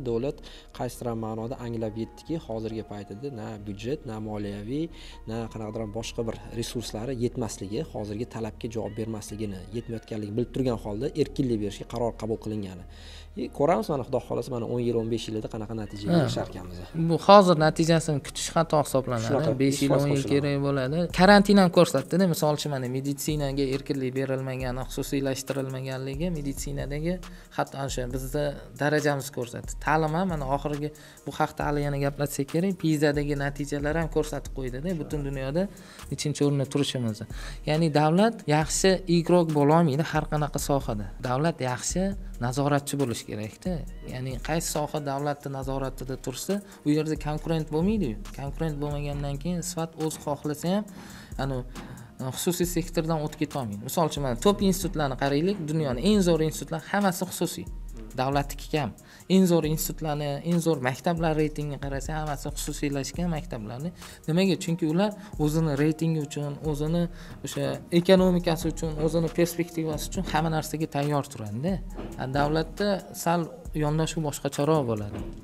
davlat qaysidir ma'noda anglab yetdiki, hozirgi paytida na byudjet, na moliyaviy, na qanaqadir boshqa bir resurslari yetmasligi, hozirgi talabga javob bermasligini, yetmayotganligini bilib turgan holda erkinlik berishga qaror qabul qilingani. Ko'ramiz, mana Xudo xolasa, mana 10 yil, 15 yilda qanaqa natijaga erishar ekanmiz. Bu hozir natijasini kutish xato hisoblanadi. 5 yil, 10 yil kerak bo'ladi. Karantin ham ko'rsatdi-da, misol uchun mana meditsinaga erkinlik berilmagani, xususiylashtirilmaganligi meditsinadagi hatto o'sha bizda darajamiz ko'rsatdi. Ta'lim ham mana oxirgi bu haqda hali yana gaplashsak kerak, PISAdagi natijalar ham ko'rsatib qo'ydi-da, butun dunyoda nechinchi o'rinda turishimizni. Ya'ni davlat yaxshi igrok bo'la olmaydi har qanaqa sohada. Davlat yaxshi nazoratchi bo'lish kerak-da. Ya'ni qaysi soha davlatning nazoratida tursa, u yerda konkurent bo'lmaydi-yu. Konkurent bo'lmagandan keyin sifat o'z xohlasa ham xususiy sektordan o'tib keta olmaydi. Misol uchun mana top institutlarni qaraylik, dunyoning eng zo'r institutlar hammasi xususiy. Davlatniki kam. Eng zo'r institutlarni, eng zo'r maktablar reytingini qarasa, hammasi xususiylashgan maktablarni. Nimaga? Chunki ular o'zini reytingi uchun, o'zini o'sha ekonomikasi uchun, o'zini perspektivasi uchun hamma narsaga tayyor turadi-da. Davlatda sal yondashuv boshqacharoq bo'ladi.